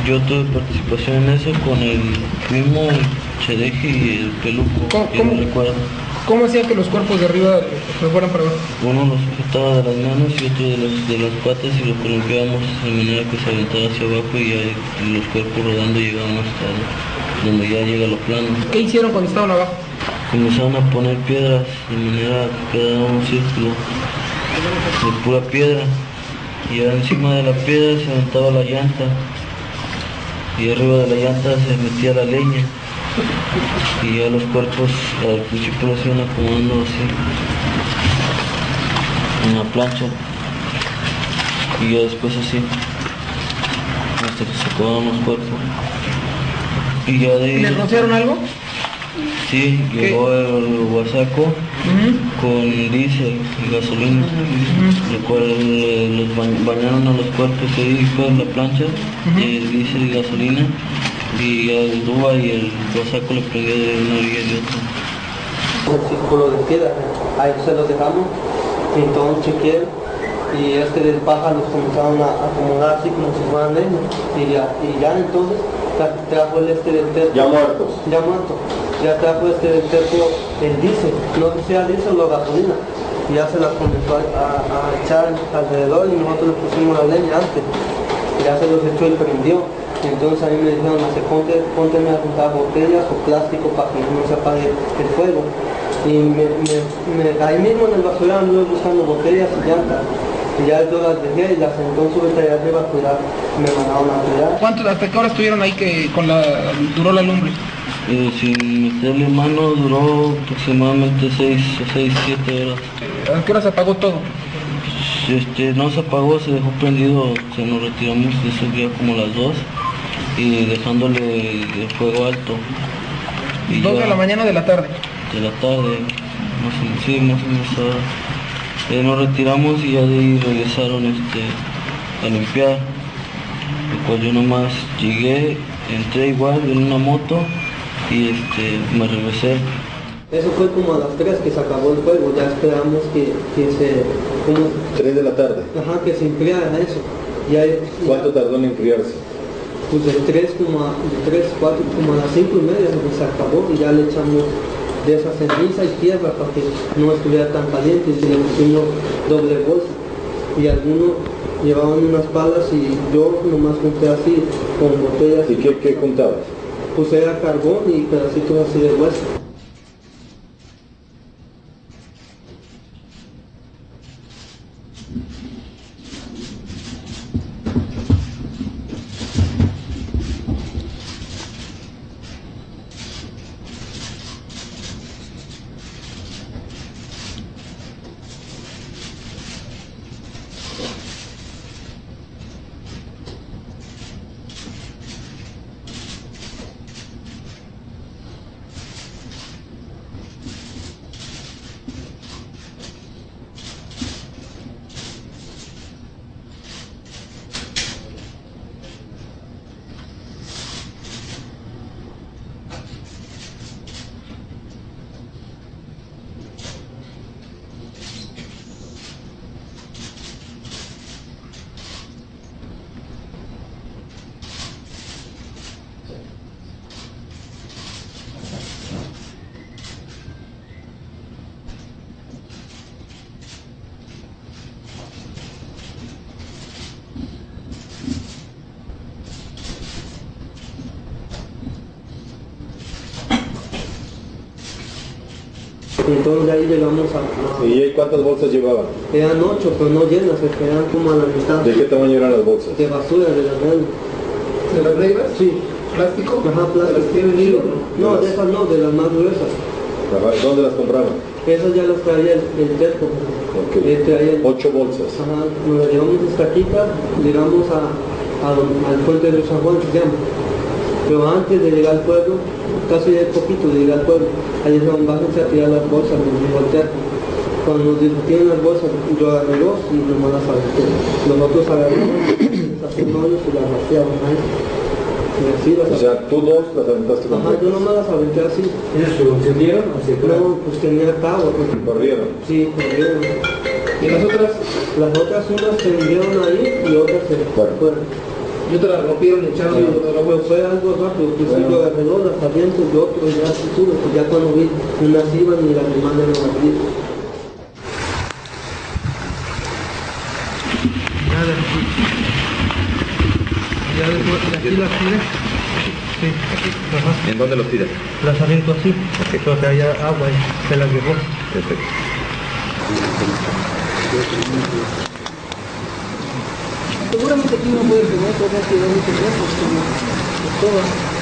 Yo tuve participación en eso con el mismo Chedeje y el Peluco, que no recuerdo. ¿Cómo hacían que los cuerpos de arriba se fueran para abajo? Uno los sujetaba de las manos y otro de las patas y lo columpiábamos de manera que se aventara hacia abajo y ya los cuerpos rodando llegaban hasta donde ya llega lo plano. ¿Qué hicieron cuando estaban abajo? Comenzaron a poner piedras de manera que quedara un círculo de pura piedra y ya encima de la piedra se aventaba la llanta y arriba de la llanta se metía la leña y ya los cuerpos al principio los iban acomodando así en la plancha y ya después así hasta que se acababan los cuerpos y ya de ahí... ¿Les rociaron algo? Sí, llegó el guasaco con diésel y gasolina, lo cual los bañaron a los cuerpos ahí con la plancha, el diésel y gasolina, y el Duba y el guasaco le prendió de una orilla y otra. El círculo de piedra, ahí se los dejamos, entonces chequeé y del paja los comenzaron a acomodar así como si fueran leña, y ya entonces trajo el del terco. ¿Ya muertos? Ya muerto. Ya trajo del terco el diésel, no sé si sea diésel o gasolina, y ya se las comenzó a echar alrededor y nosotros le pusimos la leña antes, ya se los echó y prendió. Entonces a mí me dijeron, pónteme a juntar botellas o plástico para que no se apague el fuego. Y ahí mismo en el basurero anduve buscando botellas y llantas. Y ya yo las dejé y las entonces subí allá arriba a cuidar, me mandaron a cuidar. ¿Hasta qué hora estuvieron ahí que duró la lumbre? Sin meterle mano duró aproximadamente 6 o 6, 7 horas. ¿A qué hora se apagó todo? No se apagó, se dejó prendido, se nos retiramos de ese día como a las 2 y dejándole el fuego alto. Y 2 de la mañana o de la tarde. De la tarde, más o menos ahora. Nos retiramos y ya de ahí regresaron a limpiar, lo cual yo nomás llegué, entré igual en una moto y me regresé. Eso fue como a las 3 que se acabó el fuego, ya esperamos que se... Como, 3 de la tarde. Ajá, que se enfriara eso. ¿Cuánto tardó en enfriarse? Pues de 3, 4, como a las 5:30 se acabó y ya le echamos de esa ceniza y tierra para que no estuviera tan caliente y le pusimos doble bolsa. Y algunos llevaban unas palas y yo nomás junté así con botellas. ¿Y qué juntabas? Pues era carbón y pedacitos así de hueso. Entonces de ahí llegamos a... ¿Y cuántas bolsas llevaban? Eran 8, pero no llenas, eran como a la mitad. ¿De qué tamaño eran las bolsas? De basura, de las grandes. ¿De las leivas? Sí. ¿Plástico? Ajá, plástico. ¿De las que tienen hilo? No, de esas no, de las más gruesas. Ajá. ¿Dónde las compraban? Esas ya las traía el terco. Okay. Traía 8 bolsas. Ajá, nos las llevamos hasta aquí, llegamos al puente de San Juan, se llama. Pero antes de llegar al pueblo, casi ya poquito de llegar al pueblo, ahí dijeron, bájense a tirar las bolsas, nos dijo el terco. Cuando nos discutían las bolsas, yo agarré 2 y nomás las aventé. Nosotros agarramos, les hacíamos hoyos y las vaciamos ahí. O sea, tú 2 las aventaste con... Ajá, yo nomás las aventé así. ¿Ellos se encendieron o se No, pues tenía cabo. ¿Corrieron? Sí, corrieron. ¿Y las otras? Las otras unas se hundieron ahí y otras se fueron. Yo te la rompieron y echaron y yo Pues fue algo rápido, pues sí, lo agarré las aviento y otro ya se sube, pues ya cuando vi unas iban y las demás ya no las vi. Ya después, aquí las tiré. Sí, ajá. ¿En dónde los tiras? Las aviento así, porque haya agua y se las llevó. Perfecto. Seguramente aquí no puede tener, porque aquí no hay mucho tiempo, todo.